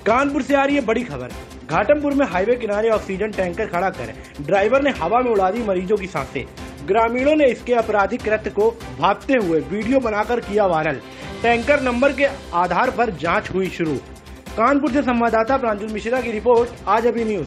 कानपुर से आ रही है बड़ी खबर। घाटमपुर में हाईवे किनारे ऑक्सीजन टैंकर खड़ा कर ड्राइवर ने हवा में उड़ा दी मरीजों की सांसें। ग्रामीणों ने इसके आपराधिक कृत्य को भांपते हुए वीडियो बनाकर किया वायरल। टैंकर नंबर के आधार पर जांच हुई शुरू। कानपुर से संवाददाता प्रांजल मिश्रा की रिपोर्ट, आज अभी न्यूज।